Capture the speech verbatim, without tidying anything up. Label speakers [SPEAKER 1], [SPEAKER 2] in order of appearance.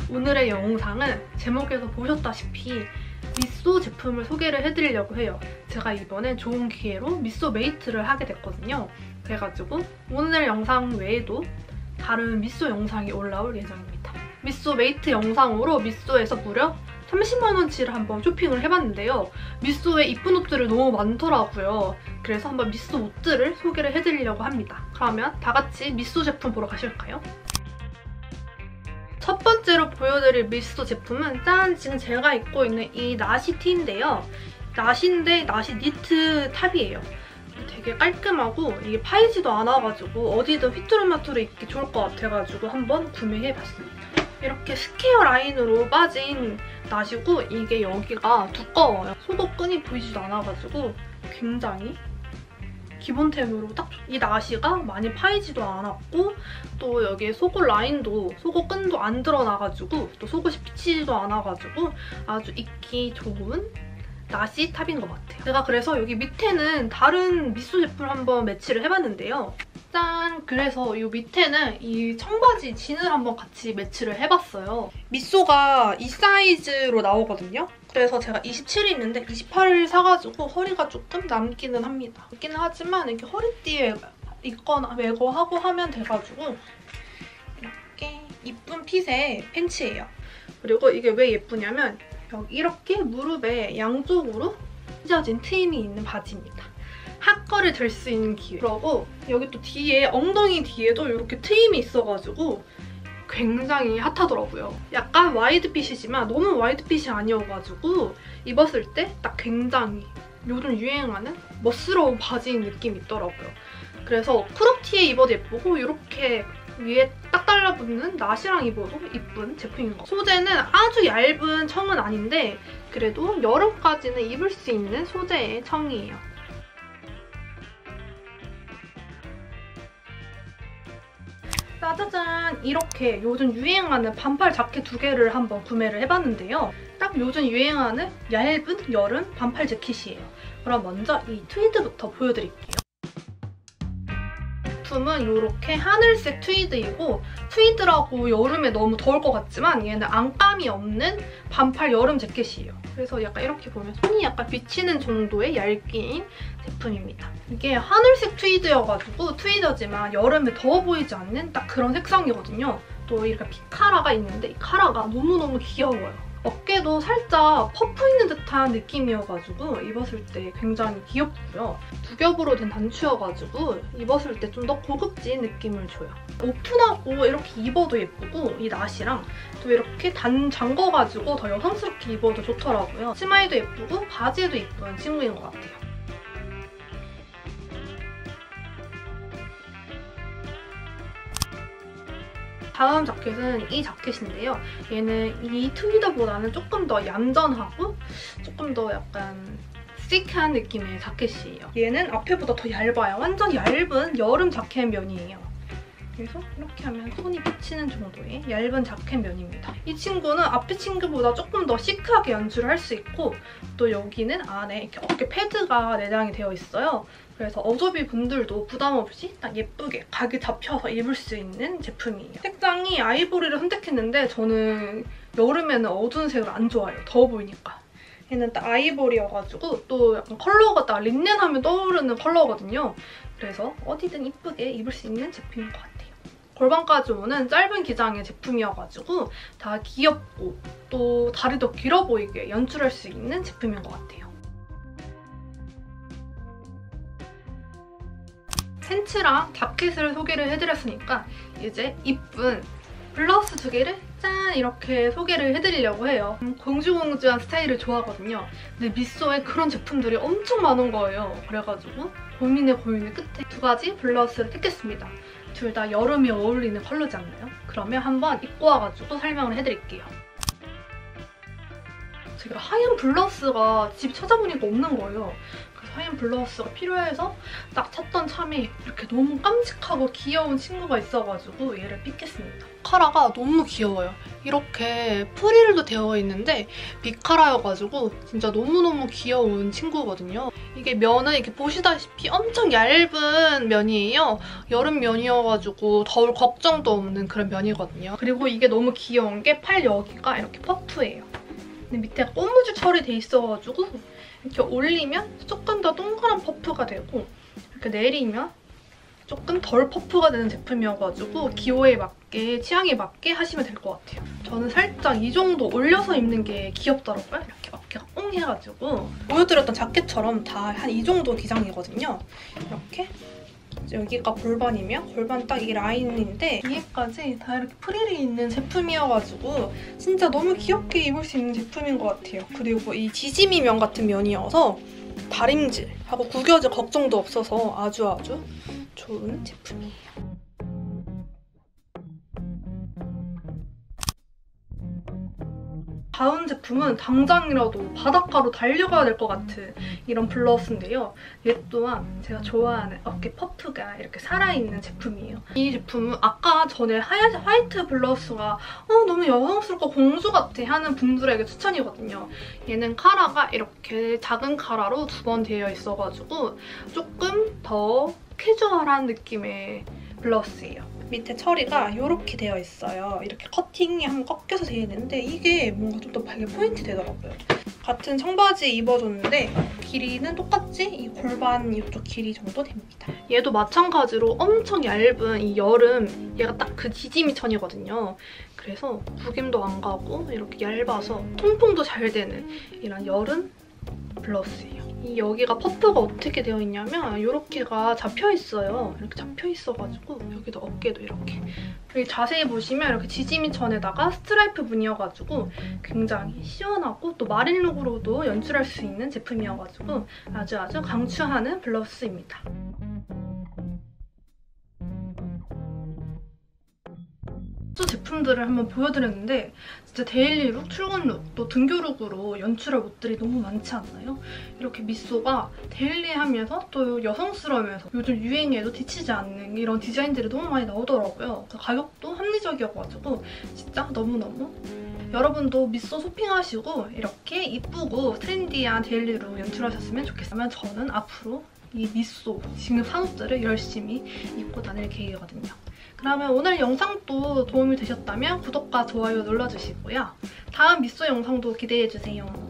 [SPEAKER 1] 오늘의 영상은 제목에서 보셨다시피 미쏘 제품을 소개를 해드리려고 해요. 제가 이번에 좋은 기회로 미쏘 메이트를 하게 됐거든요. 그래가지고 오늘 영상 외에도 다른 미쏘 영상이 올라올 예정입니다. 미쏘 메이트 영상으로 미쏘에서 무려 삼십만 원치를 한번 쇼핑을 해봤는데요. 미쏘에 이쁜 옷들이 너무 많더라고요. 그래서 한번 미쏘 옷들을 소개를 해드리려고 합니다. 그러면 다 같이 미쏘 제품 보러 가실까요? 첫 번째로 보여드릴 미쏘 제품은 짠! 지금 제가 입고 있는 이 나시 티인데요. 나시인데 나시 니트 탑이에요. 되게 깔끔하고 이게 파이지도 않아가지고 어디든 휘뚜루마뚜루 입기 좋을 것 같아가지고 한번 구매해봤습니다. 이렇게 스퀘어 라인으로 빠진 나시고 이게 여기가 두꺼워요. 속옷 끈이 보이지도 않아가지고 굉장히 기본템으로 딱 이 나시가 많이 파이지도 않았고 또 여기에 속옷 라인도 속옷 끈도 안 드러나가지고 또 속옷이 비치지도 않아가지고 아주 입기 좋은 나시 탑인 것 같아요. 제가 그래서 여기 밑에는 다른 미쏘 제품을 한번 매치를 해봤는데요. 짠! 그래서 이 밑에는 이 청바지 진을 한번 같이 매치를 해봤어요. 미쏘가 이 사이즈로 나오거든요. 그래서 제가 이십칠이 있는데 이십팔을 사가지고 허리가 조금 남기는 합니다. 남기는 하지만 이렇게 허리띠에 입거나 메고 하고 하면 돼가지고 이렇게 이쁜 핏의 팬츠예요. 그리고 이게 왜 예쁘냐면 여기 이렇게 무릎에 양쪽으로 찢어진 트임이 있는 바지입니다. 핫거를 들 수 있는 기회. 그리고 여기 또 뒤에 엉덩이 뒤에도 이렇게 트임이 있어가지고 굉장히 핫하더라고요. 약간 와이드핏이지만 너무 와이드핏이 아니어가지고 입었을 때 딱 굉장히 요즘 유행하는 멋스러운 바지인 느낌이 있더라고요. 그래서 크롭티에 입어도 예쁘고 이렇게 위에 딱 달라붙는 나시랑 입어도 이쁜 제품인 것 같아요. 소재는 아주 얇은 청은 아닌데 그래도 여름까지는 입을 수 있는 소재의 청이에요. 짜자잔! 이렇게 요즘 유행하는 반팔 자켓 두 개를 한번 구매를 해봤는데요. 딱 요즘 유행하는 얇은 여름 반팔 재킷이에요. 그럼 먼저 이 트위드부터 보여드릴게요. 제품은 이렇게 하늘색 트위드이고 트위드라고 여름에 너무 더울 것 같지만 얘는 안감이 없는 반팔 여름 재킷이에요. 그래서 약간 이렇게 보면 손이 약간 비치는 정도의 얇긴 제품입니다. 이게 하늘색 트위드여가지고 트위더지만 여름에 더워 보이지 않는 딱 그런 색상이거든요. 또 이렇게 비카라가 있는데 이 카라가 너무너무 귀여워요. 어깨도 살짝 퍼프 있는 듯한 느낌이어가지고 입었을 때 굉장히 귀엽고요. 두 겹으로 된 단추여가지고 입었을 때 좀 더 고급진 느낌을 줘요. 오픈하고 이렇게 입어도 예쁘고 이 나시랑 또 이렇게 단 잠궈가지고 더 여성스럽게 입어도 좋더라고요. 치마에도 예쁘고 바지에도 예쁜 친구인 것 같아요. 다음 자켓은 이 자켓인데요. 얘는 이 트위더보다는 조금 더 얌전하고 조금 더 약간 시크한 느낌의 자켓이에요. 얘는 앞에보다 더 얇아요. 완전 얇은 여름 자켓 면이에요. 그래서 이렇게 하면 손이 비치는 정도의 얇은 자켓 면입니다. 이 친구는 앞에 친구보다 조금 더 시크하게 연출을 할 수 있고 또 여기는 안에 이렇게 어깨 패드가 내장이 되어 있어요. 그래서 어저비 분들도 부담 없이 딱 예쁘게 각이 잡혀서 입을 수 있는 제품이에요. 색상이 아이보리를 선택했는데 저는 여름에는 어두운 색을 안 좋아해요. 더워 보이니까. 얘는 딱 아이보리여가지고 또 약간 컬러가 딱 린넨 하면 떠오르는 컬러거든요. 그래서 어디든 이쁘게 입을 수 있는 제품인 것 같아요. 골반까지 오는 짧은 기장의 제품이어가지고 다 귀엽고 또 다리도 길어 보이게 연출할 수 있는 제품인 것 같아요. 팬츠랑 자켓을 소개를 해드렸으니까 이제 이쁜 블라우스 두 개를 짠! 이렇게 소개를 해드리려고 해요. 공주공주한 스타일을 좋아하거든요. 근데 미쏘에 그런 제품들이 엄청 많은 거예요. 그래가지고 고민에 고민의 끝에 두 가지 블라우스를 택했습니다. 둘 다 여름에 어울리는 컬러지 않나요? 그러면 한번 입고 와가지고 설명을 해드릴게요. 제가 하얀 블라우스가 집 찾아보니까 없는 거예요. 그래서 하얀 블라우스가 필요해서 딱 찾던 참에 이렇게 너무 깜찍하고 귀여운 친구가 있어가지고 얘를 픽했습니다. 카라가 너무 귀여워요. 이렇게 프릴도 되어 있는데 비카라여가지고 진짜 너무너무 귀여운 친구거든요. 이게 면은 이렇게 보시다시피 엄청 얇은 면이에요. 여름 면이어가지고 더울 걱정도 없는 그런 면이거든요. 그리고 이게 너무 귀여운 게 팔 여기가 이렇게 퍼프예요. 근데 밑에가 고무줄 처리돼 있어가지고 이렇게 올리면 조금 더 동그란 퍼프가 되고 이렇게 내리면 조금 덜 퍼프가 되는 제품이어가지고 기호에 맞게, 취향에 맞게 하시면 될 것 같아요. 저는 살짝 이 정도 올려서 입는 게 귀엽더라고요. 이렇게 어깨가 뽕 해가지고. 보여드렸던 자켓처럼 다 한 이 정도 기장이거든요. 이렇게. 여기가 골반이면 골반 딱 이 라인인데 위에까지 다 이렇게 프릴이 있는 제품이어가지고 진짜 너무 귀엽게 입을 수 있는 제품인 것 같아요. 그리고 이 지지미 면 같은 면이어서 다림질하고 구겨질 걱정도 없어서 아주 아주 좋은 제품이에요. 다음 제품은 당장이라도 바닷가로 달려가야 될 것 같은 이런 블러스인데요. 얘 또한 제가 좋아하는 어깨 퍼프가 이렇게 살아있는 제품이에요. 이 제품은 아까 전에 하얀 화이트 블러스가 어, 너무 여성스럽고 공주 같아 하는 분들에게 추천이거든요. 얘는 카라가 이렇게 작은 카라로 두 번 되어 있어가지고 조금 더 캐주얼한 느낌의 블러스예요. 밑에 처리가 이렇게 되어 있어요. 이렇게 커팅이 한번 꺾여서 되어 있는데 이게 뭔가 좀 더 되게 포인트 되더라고요. 같은 청바지 입어줬는데 길이는 똑같이 이 골반 이쪽 길이 정도 됩니다. 얘도 마찬가지로 엄청 얇은 이 여름 얘가 딱 그 지지미 천이거든요. 그래서 구김도 안 가고 이렇게 얇아서 통풍도 잘 되는 이런 여름 블러스예요. 이 여기가 퍼프가 어떻게 되어 있냐면 이렇게가 잡혀있어요. 이렇게 잡혀있어가지고 여기도 어깨도 이렇게. 여기 자세히 보시면 이렇게 지지미 천에다가 스트라이프 무늬여가지고 굉장히 시원하고 또 마린룩으로도 연출할 수 있는 제품이어가지고 아주 아주 강추하는 블러스입니다. 제품들을 한번 보여드렸는데 진짜 데일리룩, 출근룩, 또 등교룩으로 연출할 옷들이 너무 많지 않나요? 이렇게 미쏘가 데일리하면서 또 여성스러우면서 요즘 유행에도 뒤치지 않는 이런 디자인들이 너무 많이 나오더라고요. 가격도 합리적이어가지고 진짜 너무너무 여러분도 미쏘 쇼핑하시고 이렇게 이쁘고 트렌디한 데일리룩 연출하셨으면 좋겠어요. 저는 앞으로 이 미쏘 지금 산 옷들을 열심히 입고 다닐 계획이거든요. 그러면 오늘 영상도 도움이 되셨다면 구독과 좋아요 눌러주시고요. 다음 미쏘 영상도 기대해주세요.